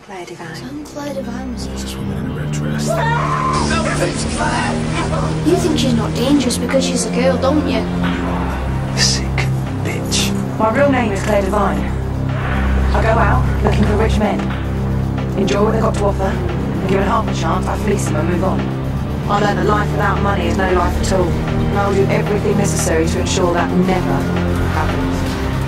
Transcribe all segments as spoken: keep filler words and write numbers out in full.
Claire Devine. I'm Claire Devine. There's this woman in a red dress. No, it's Claire! You think she's not dangerous because she's a girl, don't you? Sick bitch. My real name is Claire Devine. I go out looking for rich men, enjoy what they've got to offer, and given half a chance, I fleece them and move on. I learned that life without money is no life at all, and I will do everything necessary to ensure that never happens.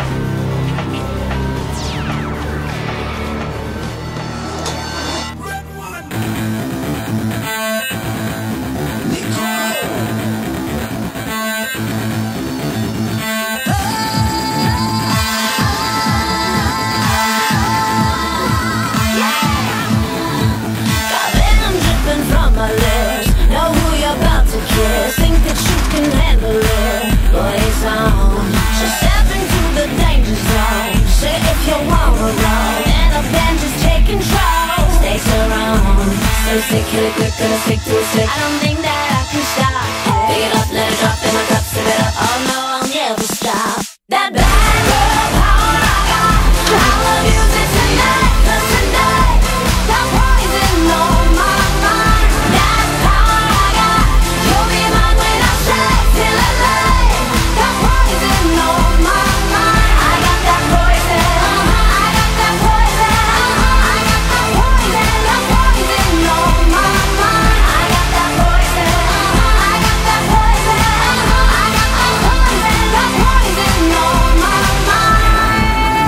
Sick, kill it quick, gonna stick to a stick. I don't think that I can stop. Pick it up, let it drop in my cup, sip it up. Oh no, I'll never stop. That bad girl power I got, I'll abuse it tonight. 'Cause tonight, got poison on my mind. That power I got, you'll be mine when I say till I lay. Got poison on my mind. I got that poison, I got that poison, I got that poison, that poison on my mind. I got that poison, I got that poison, I got that poison, that poison on my mind.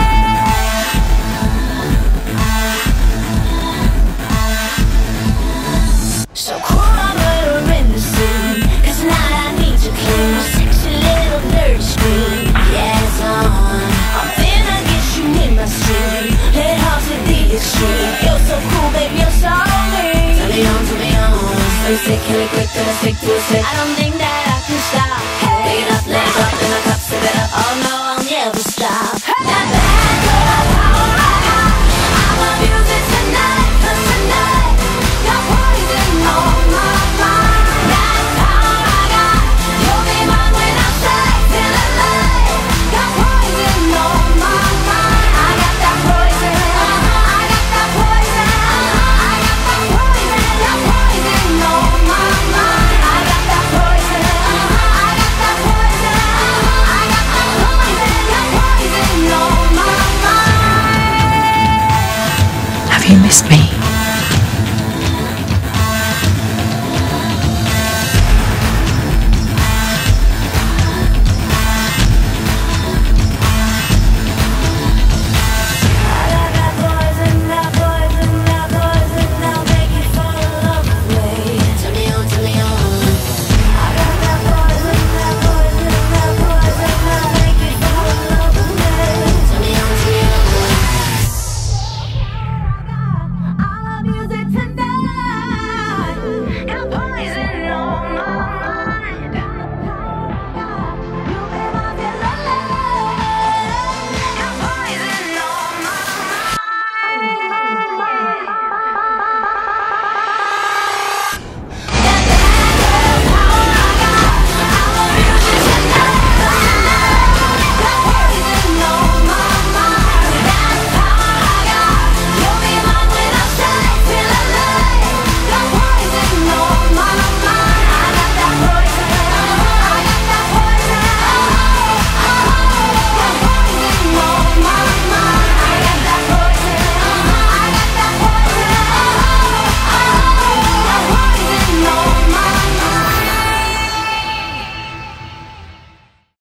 So cool, I'm murder in the scene, 'cause tonight I need to clean my sexy little dirty screen. Yeah, it's on. I'm finna get you in my street. Head hard to the extreme. You're so cool, baby, you're so mean. Turn me on, turn me on. So sick, kill it quick, gonna stick to a stick. I don't think that I can stop. Pick it up, let it drop in my cup, sip it up. Oh no, I'll never stop. That bad girl power I got, I'll abuse it tonight. 'Cause tonight, got poison on my mind. That power I got, you'll be mine when I say till I lay. Got poison on my mind. I got that poison, I got that poison, I got that poison, that poison on my mind. I got that poison, I got that poison, I got that poison, that poison on my mind. Have you missed me?